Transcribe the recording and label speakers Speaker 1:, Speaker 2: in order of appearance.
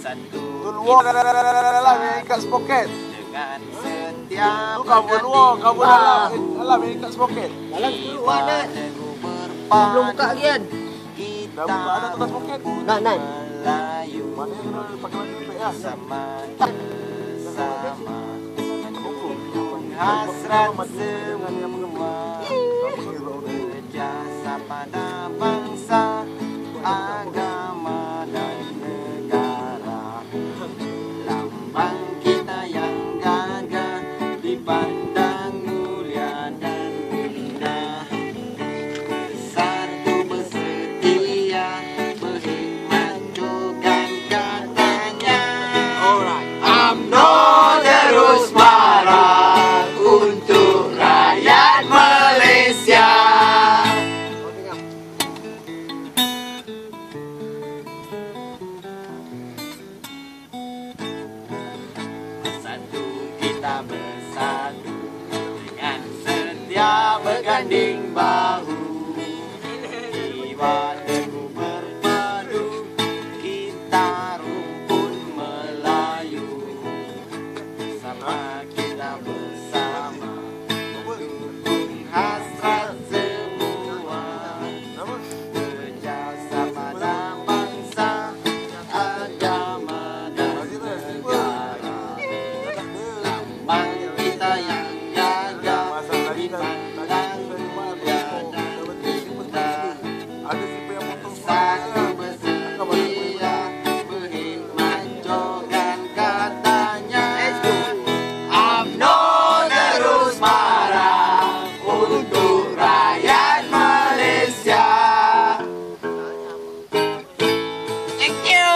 Speaker 1: Luar dalam yang ikat sepoket.
Speaker 2: Dengan setiap
Speaker 1: Kamu luar, kamu dalam yang ikat sepoket.
Speaker 3: Dalam keluar dah. Belum buka lagi kan?
Speaker 1: Dah buka ada tugas sepoket.
Speaker 3: Nan.
Speaker 1: Mana yang kena pakai baju lipik ya?
Speaker 2: Sama hasrat semua berjasa pada bangsa, agama dan negara. Lambang kita yang gagah dipandang mulia dan indah. Bersatu bersetia berhikmat juga katanya. UMNO terus marah untuk rakyat Malaysia. Bersatu kita bersatu dengan setia berganding bahu. Jiwa teguh berpadu, kita rumpun Melayu. Bersama kita bersama, dukung hasrat semua. Berjasa pada bangsa, agama dan negara. Lambang kita yang gagah dipandang mulia dan indah. Satu bersetia berhikmat jogan katanya. UMNO terus marah untuk rakyat Malaysia. Thank you.